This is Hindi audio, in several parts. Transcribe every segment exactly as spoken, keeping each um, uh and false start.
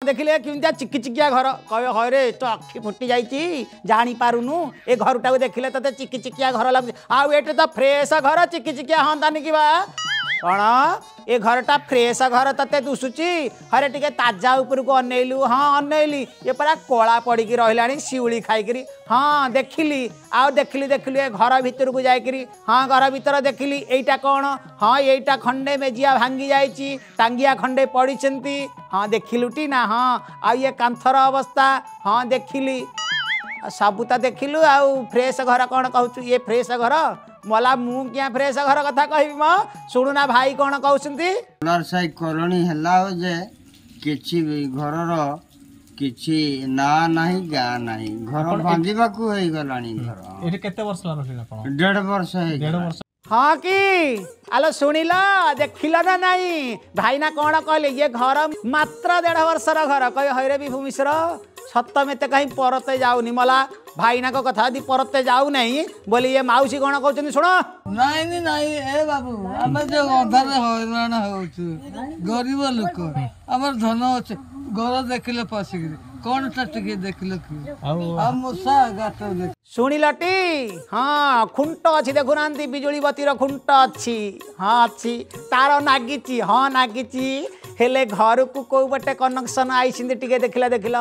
देखिले किमिया चिकी चिकिया घर कह हरे तो अखि फुटी जाइए जानी पारुनु ए घर टाक देखिले तते चिकी चिकिया घर लगे आउ एटे तो फ्रेश घर चिकी चिकिया हंतानी कि कौन ए घरटा फ्रेश घर तते दुसुची हरे टिके ताजा ऊपर को अनैलु हाँ अनैली ये परा कला पड़ी रहा शिउली खाई हाँ देखिली आउ देखिली देखिली ए घर भितर को जाकरी हाँ घर भीतर देखिली एटा कौन हाँ एटा खंडे मेजिया भांगी जाइए टांगिया खंडे पड़ी हाँ देखिलुटी ना हाँ आ ये कांथर अवस्था हाँ देखिली सबूता देखिलु आउ फ्रेश घर कौन कहूँ ये फ्रेश घर मला मु क्या फ्रेश घर कथा कहबी म सुनुना भाई कौन कहउछंती कलर साई करणी हला जे किछि घरर किछि ना नाही गा नाही घर भांगीबा को होई गलानी घर एटे केते वर्ष लागिला कोन डेढ़ वर्ष है डेढ़ वर्ष हाँ कि आलो सुनिल देखिल ना नहीं भाई ना कौन कहले ये घर मात्र डेढ़ वर्षर घर कह हरे विभू मिश्र सत में कहीं परते जाऊनी मला भाईना को कथा दी परते जाऊ नहीं बोली ये माउसी कौन कहते शुण नहीं नहीं ए बाबू आम जो अंधारे हईराण हो गरीब लोक आम धन अच्छे घर देखिले पशिक कौन टा टिके देखिले शुणिलटी हाँ खुंट अच्छी देखुना बिजुली बतीर खुंट अच्छी हाँ अच्छी तार नागिची हाँ नागिची हेले घर को कौ बटे कनेक्शन आई टिके देखिला देखिला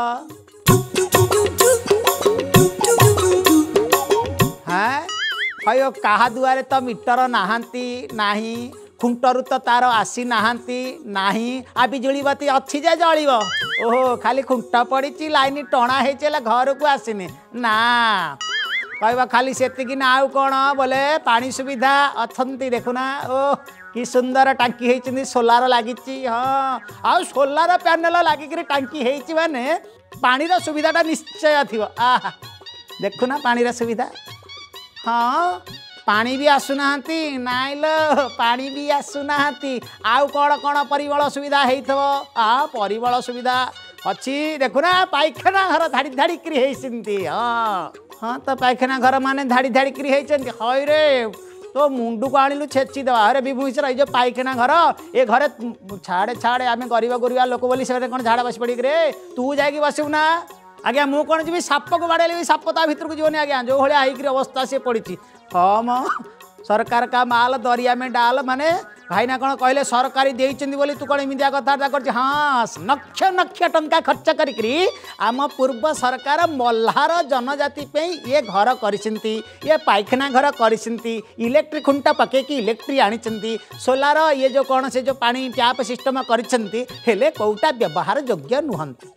हाँ हयो कहा दुआरे तो मीटर नहांती नाही खुंटरू तो तार आसी नहांती नाही आ बिजुली बत्ती अच्छी जे जलिब ओहो खाली खुंट पड़ी लाइन टणा है घर को आसीनी ना कहवा खाली सेतिकी ना आउ कौन बोले पानी सुविधा अच्छी देखुना ओ कि सुंदर टांकी होती सोलार लगी हाँ आउ सोलार पैनल लगिक टांकी होती माने पानी सुविधाटा निश्चय थी आहा देखुना पानी सुविधा हाँ पानी भी आसुना नाई लो पानी भी आसुना आउ कौन कौन परिमल सुविधा हो आ परिमल सुविधा अच्छी देखुना पाइखाना घर धाड़ी धाड़ी होती हाँ हाँ तो पाइखाना घर माने धाड़ी धाड़ी होती हई रे तो मुंडू को आणिलु छेची दवा अरे विभूषण ये पाइखाना घर ए घरे छाड़े छाड़े आम गरीब गरीबा लोक बोली से कौन झाड़ा बस पड़ी रे तू जाकि बसबू ना आज्ञा मु कौन जी साप को बाड़े साप ता भर को जीवन आज्ञा जो भाया होकर अवस्था से पड़ी हाँ म सरकार का माल दरिया में डाल माने भाई ना कौन कहले सरकारी देइचंदी बोली तू कौन एमितिया कथा कर हाँ नक्ष नक्ष टंका खर्च करी आम पूर्व सरकार मल्हार जनजाति पे ये घर करिसेंती ये पाइखाना घर करिसेंती इलेक्ट्रिक खुंटा पकेकी इलेक्ट्रिक आनी सोलार ये जो कौन से जो पानी टैप सिस्टम करिसेंती हेले कोउटा व्यवहार योग्य नुहंती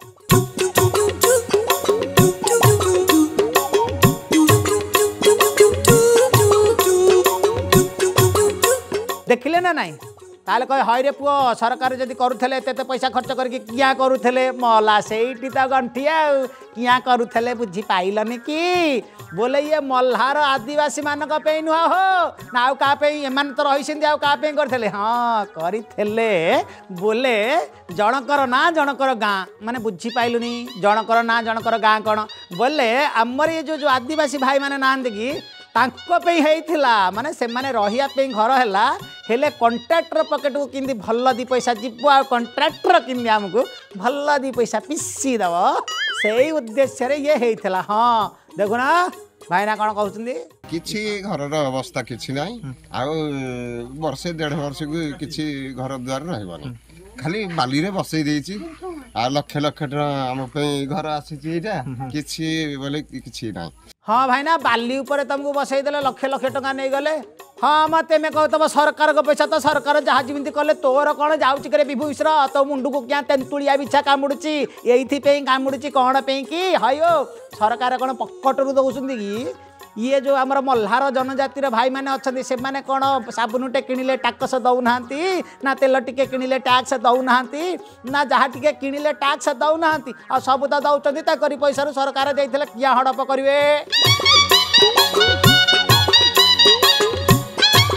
देखिले ना नहीं ताले कहे हई रे पुओ सरकार जदि करुले एत पैसा खर्च करके क्या करुले मला से तो गंठिया क्या करुले बुझी पाइलनि कि बोले ये मल्हार आदिवासी मानक पे नुह हो ना आउ का एमान तो रही आउ का करते हाँ करते बोले जनकर ना जनकर गाँ माने बुझी पाइलुनी जनकर ना जनकर गाँ कौन बोले आमर ये जो जो आदिवासी भाई माने नांदी कि होइथिला माने से माने रहिया पे घर हैला हेले कॉन्ट्रैक्टर पॉकेट को किंदी भल दी पैसा जीव आ कॉन्ट्रैक्टर किंदी हमको भल दी पैसा पिसी दब से उद्देश्य रे ये होइथिला हाँ देखुना भाईना कौन कहउछंदी किछि घरर अवस्था किछि नाही आ वर्षे डेढ़ वर्ष को किछि घर द्वार रहबनी खाली बाली रे बसई देछि आ लक्ष लक्ष हम पे घर आसी एटा किछि बोले किछि नाही हाँ भाईना बाली उपर तुमको बसई देले लक्ष लक्ष टका नहीं गले हाँ मत में कह तुम सरकार को पैसा तो सरकार जहाँ जमी कले तोर कौन जाऊँच विभूषण तो मुंडू को क्या तेंतुलिया बिछा कामुड़ी ये कामुड़ी कौन पे कि हयो सरकार कौन पकटरू दौरान कि ये जो आमर मल्हार जनजातिर भाई मैंने अच्छा से मैंने कौन साबुनटे किणिले टाक्स दौना ना तेल टिके किणिले टैक्स दौना ना जहाँ टिके किणिले टैक्स दौना आ सब तो दौरान ताकरी पैसा सरकार देते क्या हड़प करेंगे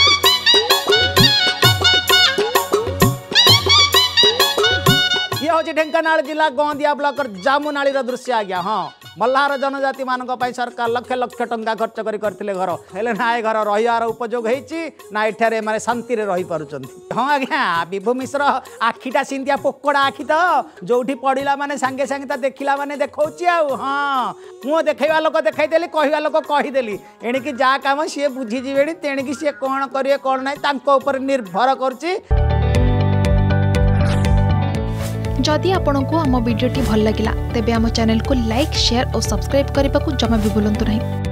ये हूँ हूँ ढेंकानाल जिला गंदिया ब्लॉक जामुनाली दृश्य आज्ञा। हाँ मल्लाहार जनजाति मान सरकार लक्ष लक्ष टंका खर्च कर करथिले घर हेले ना ए घर रहिबार उपयोग होईची ना एठारे माने शांति रे रही पारुचंती। हाँ आज्ञा विभु मिश्र आखिटा सिंधिया पोकड़ा आखि तो जोठी पड़िला माने सांगे सांगे ता देखिला माने देखौची आउ। हाँ मु देखैबा लोक देखैदेली कहवा लोक कहिदेली एणिकी जा काम सी बुझी जीवेणी तेणिकी सी कौन करिए कौन ना तांको ऊपर निर्भर करची। जदि आपंक आम भिडी भल लगा तेब आम चैनल को लाइक शेयर और सब्सक्राइब करने को जमा भी भूलु नहीं।